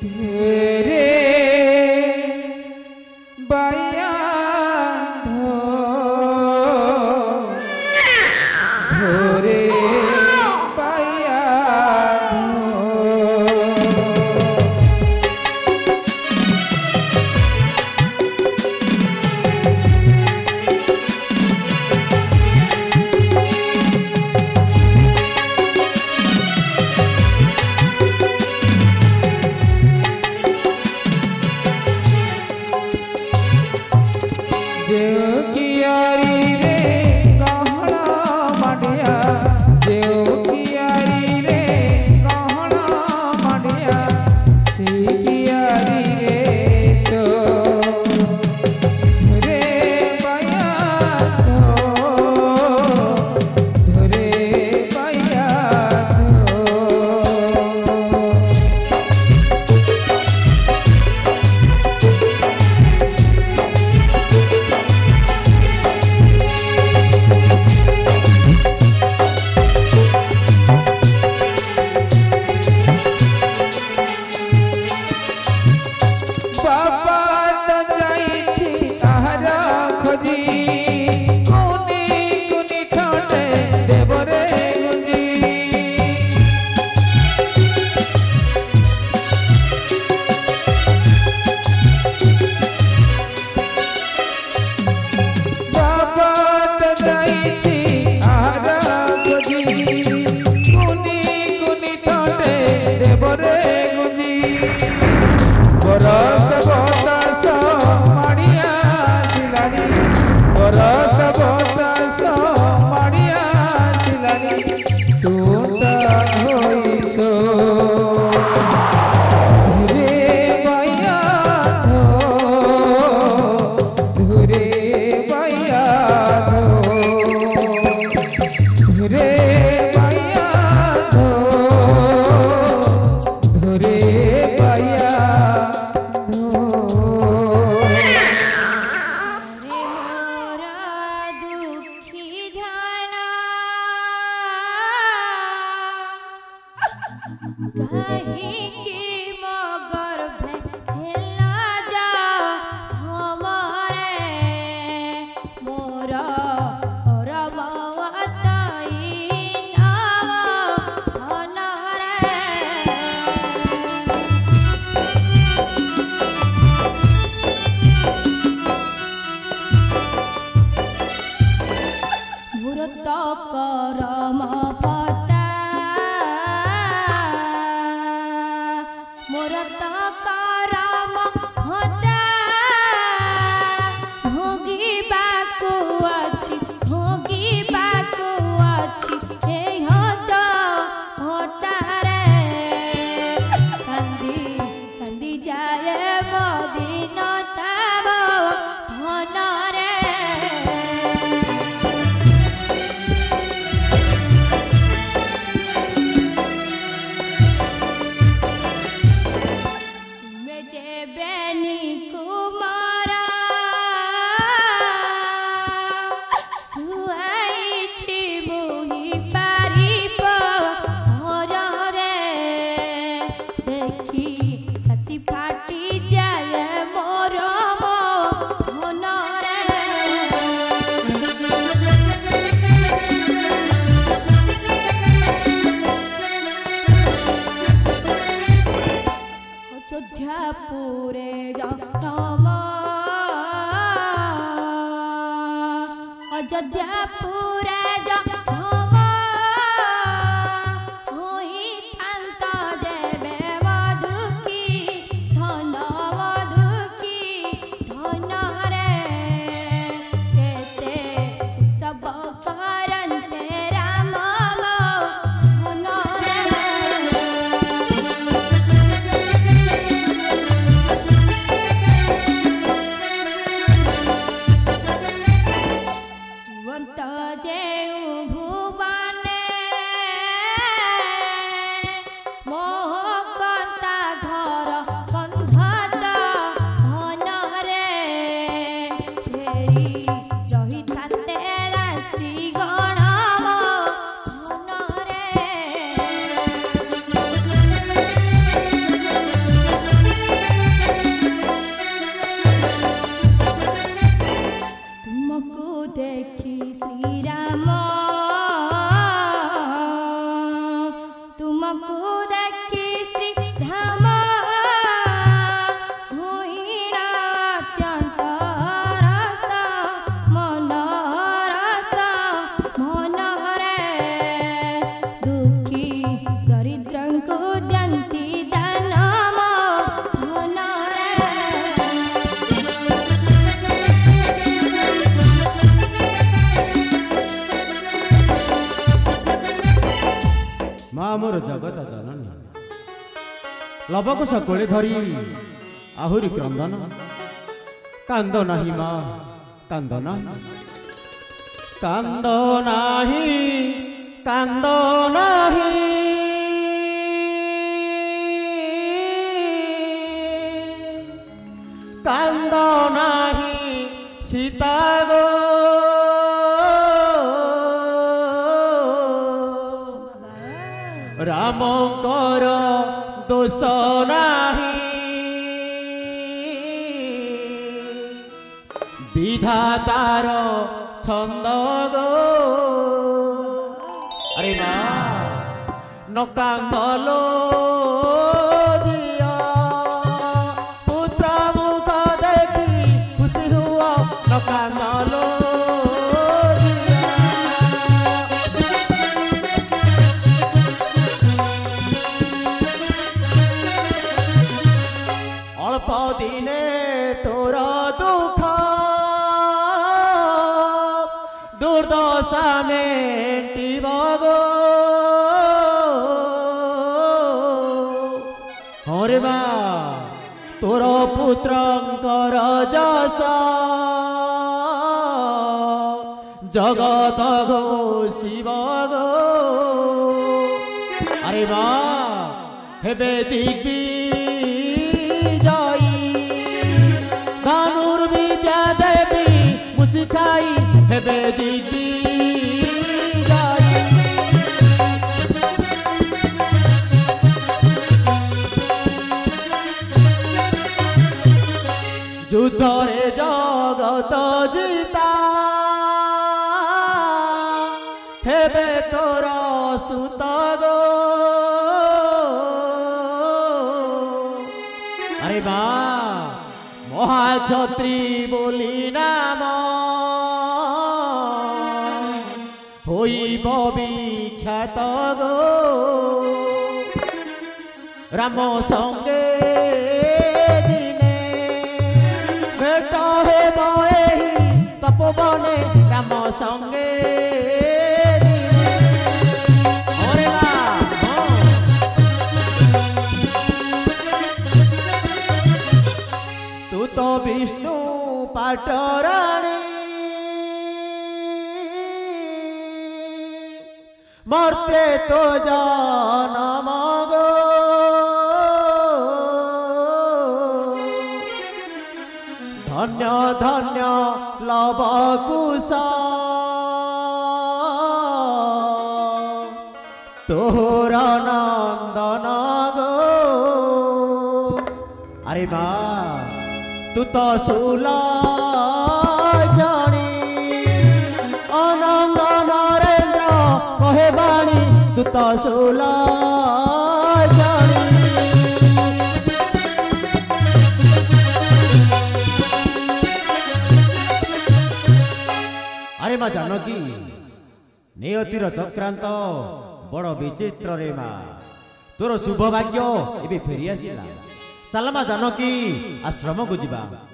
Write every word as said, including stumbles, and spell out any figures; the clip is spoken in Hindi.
ढेरे बाया धो धोरे बाया कहीं की मगर भेला जा हमारे मोरा रमवताई नाव हनरे मुरत करम करम हटा भोगी बाकु अछि भोगी बाकु अछि हे हद हटारे कांदी कांदी जाए मदिन ताब हनरे बेनी कुमारा सुआइछि मुहि पारिब घरे देखी छाती फाटी जाए मोर मनरे अयोध्यापुरे जाम अयोध्यापुरे जाम होइथान्त जेबे मधुकी धन मधुकी धनरे केते सब करन्ते राम जे लबकुश कोले धरी आहुरी क्रंदन कांद नाही मा कांद नाही कांद नाही कांद नाही कांद नाही सीता गो रामकर दोष नाही विधातार छंद गो अरे माँ न कांदलो जिया पुत्र मुख देखी खुशी हुआ न कांदलो अल्प दिने तोर दुख दुर्दशा मेटिब गो हरे बा तोर पुत्रंकर जस जगत घोषिब गो अरे बा हेबे दिग्बी धनुर्विद्या देवी मुसिखाई हेबे दिग्बी युद्धरे जगत जीता हेबे तोर सुत गो अरे बा महाक्षत्री बोली नाम होइब विख्यात गो राम संगे दिने भेट हेब एही तपोवने राम संगे अरे बा तू तो विष्णु पाटराणी मर्ते तो जनम गो धन्य धन्य लवकुश तोहर नंदन गो अरे बा तू तो सुल जानी अनंग नरेंद्र कहे बाणी तू तो सुल जानी अरे माँ जानकी नियतिर चक्रांत बड़ विचित्र रे माँ तोर शुभ भाग्य एबे फेरी आसिला चल माँ जानकी आश्रम को जीवा।